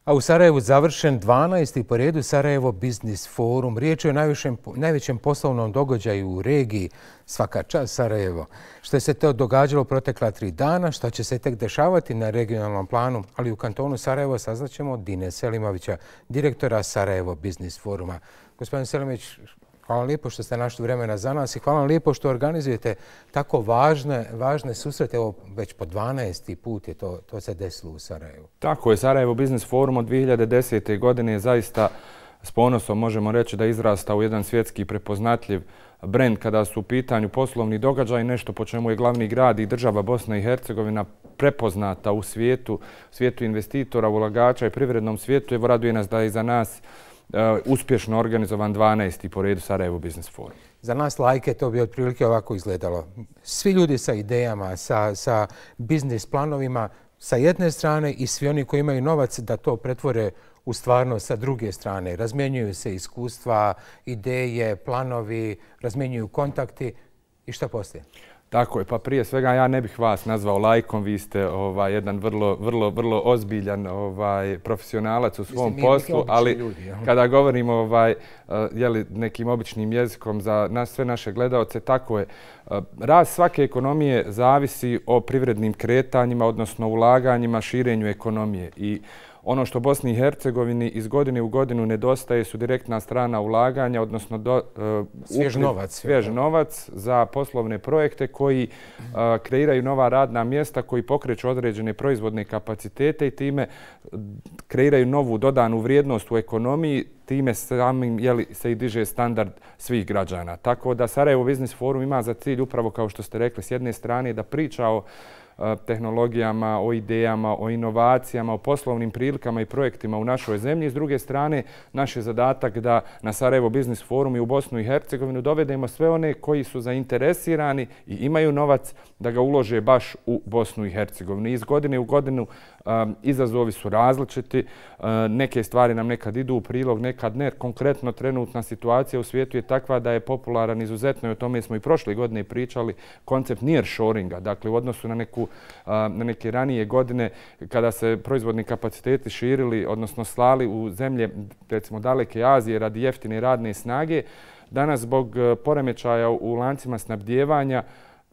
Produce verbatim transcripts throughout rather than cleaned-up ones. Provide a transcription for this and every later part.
A u Sarajevu završen dvanaesti po redu Sarajevo Biznis Forum. Riječ je o najvišem, najvećem poslovnom događaju u regiji. Svaka čast Sarajevo. Što je se to događalo protekla tri dana, što će se tek dešavati na regionalnom planu, ali u kantonu Sarajevo saznaćemo od Dine Selimovića, direktora Sarajevo Biznis Foruma. Gospodin Selimović, hvala lijepo što ste našli vremena za nas i hvala vam lijepo što organizujete tako važne, važne susrete. Evo, već po dvanaesti put je to, to se desilo u Sarajevu. Tako je, Sarajevo Biznis Forum od dvije hiljade desete. godine je zaista s ponosom možemo reći da izrasta u jedan svjetski prepoznatljiv brend kada su u pitanju poslovni događaj, nešto po čemu je glavni grad i država Bosna i Hercegovina prepoznata u svijetu, svijetu investitora, ulagača i privrednom svijetu. Evo, raduje nas da je za nas Uh, uspješno organizovan dvanaesti po redu Sarajevo Biznis Forum. Za nas lajke to bi otprilike ovako izgledalo. Svi ljudi sa idejama, sa, sa biznis planovima sa jedne strane i svi oni koji imaju novac da to pretvore u stvarnost sa druge strane. Razmjenjuju se iskustva, ideje, planovi, razmjenjuju kontakti i šta poslije? Tako je, pa prije svega ja ne bih vas nazvao lajkom, vi ste ovaj, jedan vrlo, vrlo, vrlo ozbiljan ovaj, profesionalac u svom Mislim, poslu, ali ljudi, ja. kada govorimo ovaj, jeli, nekim običnim jezikom za nas, sve naše gledaoce, tako je. Rast svake ekonomije zavisi o privrednim kretanjima, odnosno ulaganjima, širenju ekonomije. I ono što Bosni i Hercegovini iz godine u godinu nedostaje su direktna strana ulaganja, odnosno do, uh, svjež, novac, svjež novac za poslovne projekte koji uh, kreiraju nova radna mjesta, koji pokreću određene proizvodne kapacitete i time kreiraju novu dodanu vrijednost u ekonomiji, time samim jeli, se i diže standard svih građana. Tako da Sarajevo Biznis Forum ima za cilj upravo kao što ste rekli s jedne strane da priča o tehnologijama, o idejama, o inovacijama, o poslovnim prilikama i projektima u našoj zemlji. S druge strane, naš je zadatak da na Sarajevo Biznis Forum i u Bosnu i Hercegovinu dovedemo sve one koji su zainteresirani i imaju novac da ga ulože baš u Bosnu i Hercegovinu. Iz godine u godinu um, izazovi su različiti. Uh, neke stvari nam nekad idu u prilog, nekad ne. Konkretno, trenutna situacija u svijetu je takva da je popularan izuzetno i o tome smo i prošle godine pričali koncept nearshoringa, dakle u odnosu na neku na neke ranije godine kada se proizvodni kapaciteti širili, odnosno slali u zemlje, recimo daleke Azije radi jeftine radne snage. Danas zbog poremećaja u lancima snabdijevanja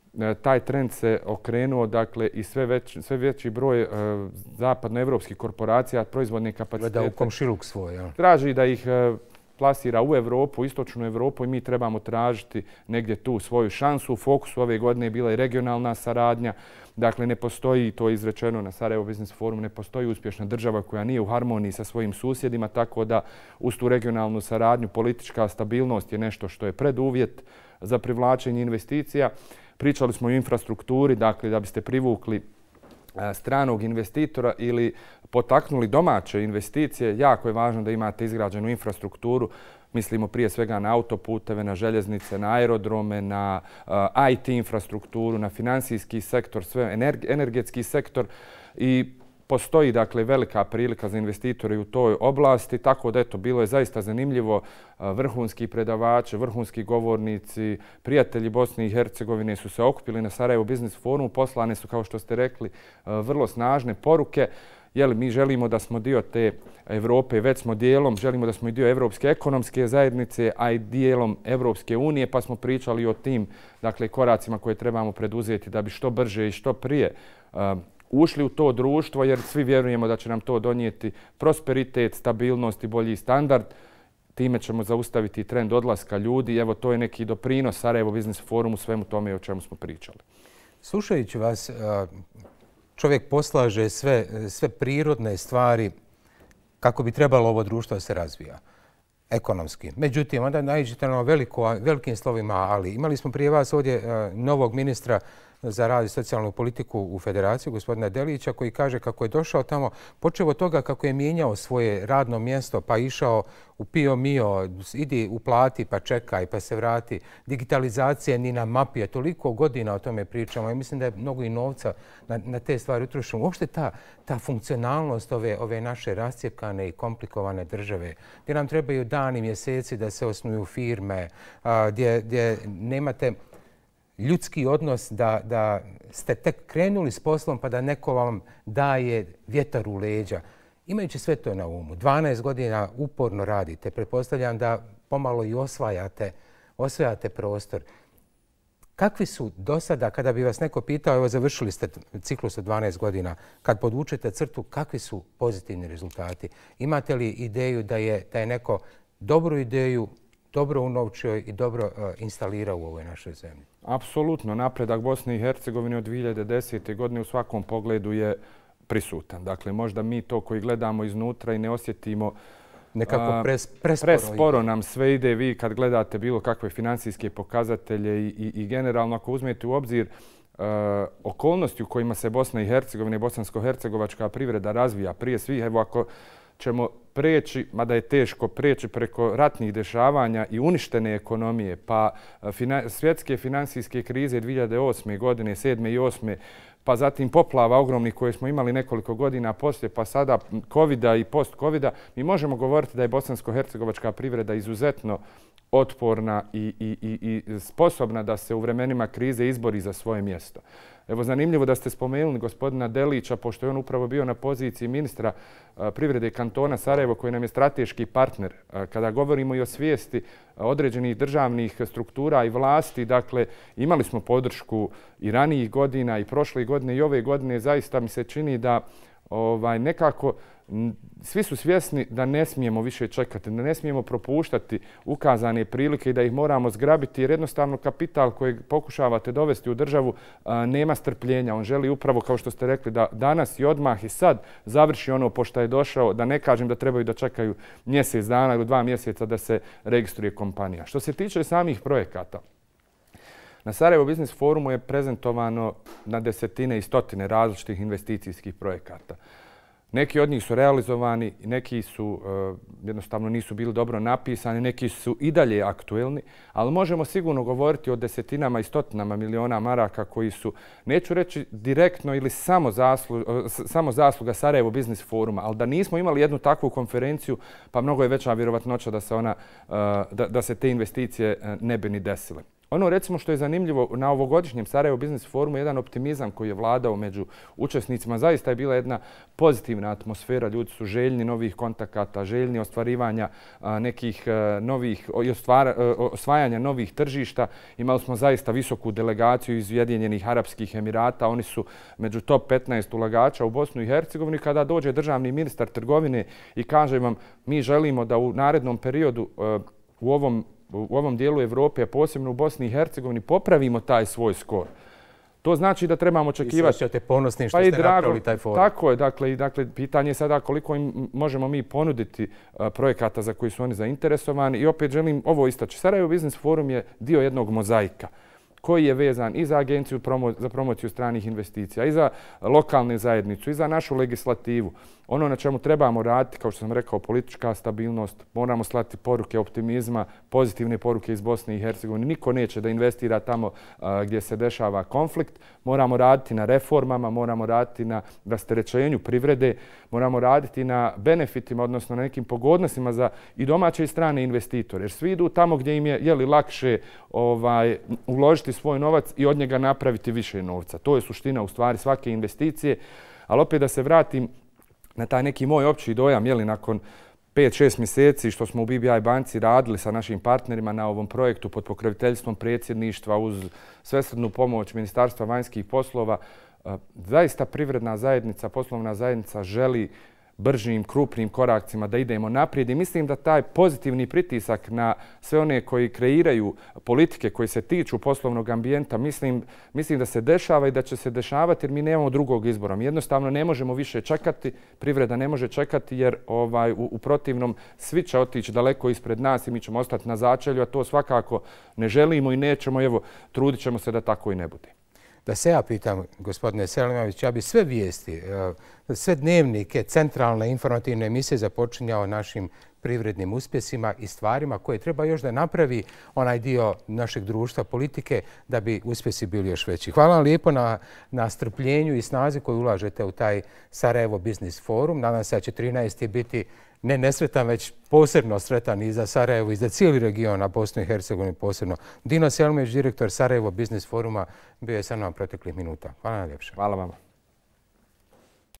taj trend se okrenuo, dakle i sve veći, sve veći broj uh, zapadnoevropskih korporacija proizvodne kapacitete da u komšiluk svoj, ja. traži da ih uh, plasira u Evropu, istočnu Evropu i mi trebamo tražiti negdje tu svoju šansu. U fokusu ove godine je bila i regionalna saradnja. Dakle, ne postoji, to je izrečeno na Sarajevo Biznis Forumu, ne postoji uspješna država koja nije u harmoniji sa svojim susjedima, tako da uz tu regionalnu saradnju politička stabilnost je nešto što je preduvjet za privlačenje investicija. Pričali smo o infrastrukturi, dakle, da biste privukli stranog investitora ili potaknuli domaće investicije, jako je važno da imate izgrađenu infrastrukturu. Mislimo prije svega na autoputeve, na željeznice, na aerodrome, na uh, I T infrastrukturu, na financijski sektor, sve energetski sektor i postoji dakle velika prilika za investitore u toj oblasti, tako da eto bilo je zaista zanimljivo. Uh, vrhunski predavači, vrhunski govornici, prijatelji Bosne i Hercegovine su se okupili na Sarajevo Biznis Forumu, poslane su kao što ste rekli uh, vrlo snažne poruke. Jeli, mi želimo da smo dio te Evrope, već smo dijelom, želimo da smo i dio Evropske ekonomske zajednice, a i dijelom Evropske unije, pa smo pričali o tim dakle, koracima koje trebamo preduzeti da bi što brže i što prije uh, ušli u to društvo, jer svi vjerujemo da će nam to donijeti prosperitet, stabilnost i bolji standard. Time ćemo zaustaviti trend odlaska ljudi. Evo, to je neki doprinos Sarajevo Biznis Forumu, svemu tome o čemu smo pričali. Slušajući vas, čovjek poslaže sve, sve prirodne stvari kako bi trebalo ovo društvo da se razvija ekonomski. Međutim, onda naiđete na veliko, velikim slovima, ali imali smo prije vas ovdje novog ministra za rad i socijalnu politiku u Federaciju, gospodina Delića, koji kaže kako je došao tamo, počeo od toga kako je mijenjao svoje radno mjesto, pa išao u Pio Mio, idi uplati pa čekaj pa se vrati. Digitalizacija ni na mapi, je toliko godina o tome pričamo i mislim da je mnogo i novca na, na te stvari utrošeno. Uopšte ta, ta funkcionalnost ove, ove naše rascijepkane i komplikovane države, gdje nam trebaju dani, mjeseci da se osnuju firme, a, gdje, gdje nemate ljudski odnos da, da ste tek krenuli s poslom pa da neko vam daje vjetar u leđa. Imajući sve to na umu, dvanaest godina uporno radite, pretpostavljam da pomalo i osvajate, osvajate prostor. Kakvi su do sada, kada bi vas neko pitao, evo završili ste ciklus od dvanaest godina, kad podvučete crtu, kakvi su pozitivni rezultati? Imate li ideju da je, da je neko dobru ideju dobro unovčio i dobro uh, instalirao u ovoj našoj zemlji? Apsolutno. Napredak Bosne i Hercegovine od dvije hiljade desete. godine u svakom pogledu je prisutan. Dakle, možda mi to koji gledamo iznutra i ne osjetimo nekako pres, presporo. Presporo nam sve ide. Vi kad gledate bilo kakve financijske pokazatelje i, i, i generalno ako uzmete u obzir uh, okolnosti u kojima se Bosna i Hercegovina i bosansko-hercegovačka privreda razvija, prije svih, evo ako ćemo preći, mada je teško preći preko ratnih dešavanja i uništene ekonomije, pa fina, svjetske financijske krize dvije hiljade osme. godine, sedme i osme, pa zatim poplava ogromnih koje smo imali nekoliko godina poslije, pa sada covida i post-covida, mi možemo govoriti da je bosansko-hercegovačka privreda izuzetno otporna i, i, i, i sposobna da se u vremenima krize izbori za svoje mjesto. Evo, zanimljivo da ste spomenuli gospodina Delića, pošto je on upravo bio na poziciji ministra privrede kantona Sarajevo, koji nam je strateški partner. Kada govorimo i o svijesti određenih državnih struktura i vlasti, dakle, imali smo podršku i ranijih godina i prošle godine i ove godine. Zaista mi se čini da ovaj, nekako svi su svjesni da ne smijemo više čekati, da ne smijemo propuštati ukazane prilike i da ih moramo zgrabiti, jer jednostavno kapital kojeg pokušavate dovesti u državu a, nema strpljenja. On želi upravo, kao što ste rekli, da danas i odmah i sad završi ono po što je došao, da ne kažem da trebaju da čekaju mjesec dana ili dva mjeseca da se registruje kompanija. Što se tiče samih projekata, na Sarajevo Business Forumu je prezentovano na desetine i stotine različitih investicijskih projekata. Neki od njih su realizovani, neki su uh, jednostavno nisu bili dobro napisani, neki su i dalje aktuelni, ali možemo sigurno govoriti o desetinama i stotinama miliona maraka koji su, neću reći direktno ili samo, zaslu, samo zasluga Sarajevo Business Foruma, ali da nismo imali jednu takvu konferenciju, pa mnogo je veća vjerovatnoća da se, ona, uh, da, da se te investicije ne bi ni desile. Ono recimo što je zanimljivo na ovogodišnjem Sarajevo Business Forumu, jedan optimizam koji je vladao među učesnicima, zaista je bila jedna pozitivna atmosfera. Ljudi su željni novih kontakata, željni ostvarivanja a, nekih a, novih i ostvara, a, osvajanja novih tržišta. Imali smo zaista visoku delegaciju iz Ujedinjenih Arapskih Emirata. Oni su među top petnaest ulagača u Bosnu i Hercegovini. Kada dođe državni ministar trgovine i kaže vam mi želimo da u narednom periodu a, u ovom u ovom dijelu Evrope, a posebno u Bosni i Hercegovini, popravimo taj svoj skor. To znači da trebamo očekivati... I se osjećate ponosni što pa ste napravili taj forum. Tako je. Dakle, dakle, pitanje je sada koliko im možemo mi ponuditi uh, projekata za koji su oni zainteresovani. I opet želim ovo istaći. Sarajevo Business Forum je dio jednog mozaika koji je vezan i za Agenciju promo, za promociju stranih investicija, i za lokalnu zajednicu, i za našu legislativu. Ono na čemu trebamo raditi, kao što sam rekao, politička stabilnost, moramo slati poruke optimizma, pozitivne poruke iz Bosne i Hercegovine. Niko neće da investira tamo a, gdje se dešava konflikt. Moramo raditi na reformama, moramo raditi na rasterećenju privrede, moramo raditi na benefitima, odnosno na nekim pogodnostima za i domaće i strane investitore. Jer svi idu tamo gdje im je, je li lakše ovaj, uložiti svoj novac i od njega napraviti više novca. To je suština u stvari svake investicije. Ali opet da se vratim na taj neki moj opći dojam, jeli, nakon pet šest mjeseci što smo u B B I banci radili sa našim partnerima na ovom projektu pod pokroviteljstvom predsjedništva uz svesrdnu pomoć Ministarstva vanjskih poslova, zaista privredna zajednica, poslovna zajednica želi bržim, krupnim koracima da idemo naprijed i mislim da taj pozitivni pritisak na sve one koji kreiraju politike koji se tiču poslovnog ambijenta, mislim, mislim da se dešava i da će se dešavati jer mi nemamo drugog izbora. Mi jednostavno ne možemo više čekati, privreda ne može čekati jer ovaj, u, u protivnom svi će otići daleko ispred nas i mi ćemo ostati na začelju, a to svakako ne želimo i nećemo. Evo, trudit ćemo se da tako i ne bude. Da se ja pitam, gospodine Selimović, ja bi sve vijesti, sve dnevnike, centralne informativne emisije započinjao našim privrednim uspjesima i stvarima koje treba još da napravi onaj dio našeg društva, politike, da bi uspjesi bili još veći. Hvala vam lijepo na, na strpljenju i snazi koju ulažete u taj Sarajevo Business Forum. Nadam se da će trinaesti biti ne nesretan, već posebno sretan i za Sarajevo i za cijeli region, a Bosnu i Hercegovinu posebno. Dino Selimović, direktor Sarajevo Business Foruma, bio je sa nama proteklih minuta. Hvala najljepše. Hvala vama.